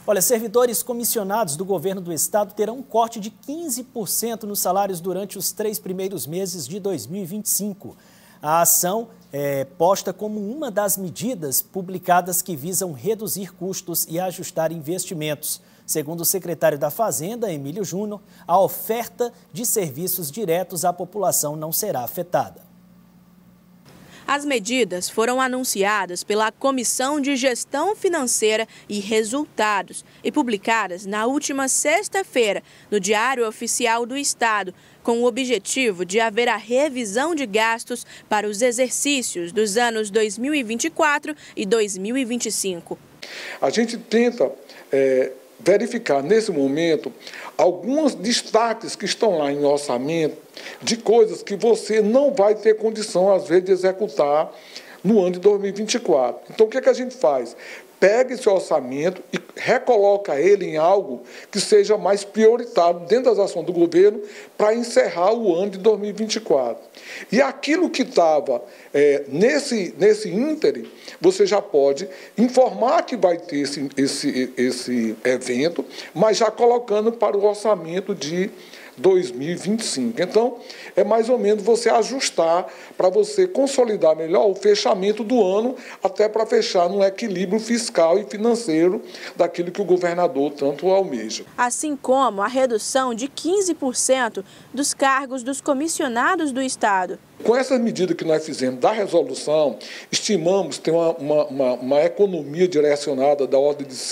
Olha, servidores comissionados do governo do estado terão um corte de 15% nos salários durante os 3 primeiros meses de 2025. A ação é posta como uma das medidas publicadas que visam reduzir custos e ajustar investimentos. Segundo o secretário da Fazenda, Emílio Júnior, a oferta de serviços diretos à população não será afetada. As medidas foram anunciadas pela Comissão de Gestão Financeira e Resultados e publicadas na última sexta-feira no Diário Oficial do Estado, com o objetivo de haver a revisão de gastos para os exercícios dos anos 2024 e 2025. A gente tenta verificar nesse momento alguns destaques que estão lá em orçamento de coisas que você não vai ter condição, às vezes, de executar no ano de 2024. Então, o que a gente faz? Pega esse orçamento e recoloca ele em algo que seja mais prioritário dentro das ações do governo para encerrar o ano de 2024. E aquilo que estava nesse ínterim, você já pode informar que vai ter esse evento, mas já colocando para o orçamento de 2025. Então, é mais ou menos você ajustar para você consolidar melhor o fechamento do ano, até para fechar num equilíbrio fiscal e financeiro daquilo que o governador tanto almeja. Assim como a redução de 15% dos cargos dos comissionados do Estado. Com essas medidas que nós fizemos da resolução, estimamos ter uma economia direcionada da ordem de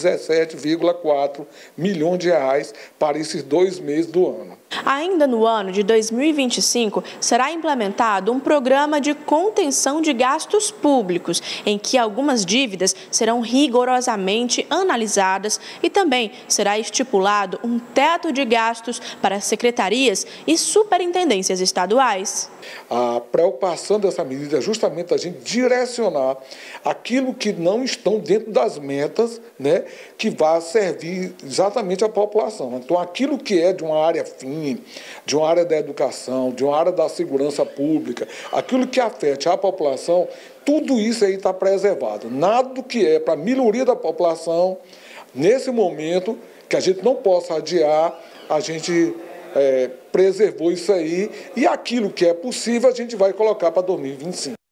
117,4 milhões de reais para esses 2 meses do ano. Ainda no ano de 2025, será implementado um programa de contenção de gastos públicos, em que algumas dívidas serão rigorosamente analisadas e também será estipulado um teto de gastos para secretarias e superintendências estaduais. A preocupação dessa medida é justamente a gente direcionar aquilo que não estão dentro das metas, né, que vai servir exatamente à população. Então, aquilo que é de uma área fim, de uma área da educação, de uma área da segurança pública, aquilo que afete a população, tudo isso aí está preservado. Nada do que é para melhoria da população, nesse momento, que a gente não possa adiar, a gente preservou isso aí, e aquilo que é possível a gente vai colocar para 2025.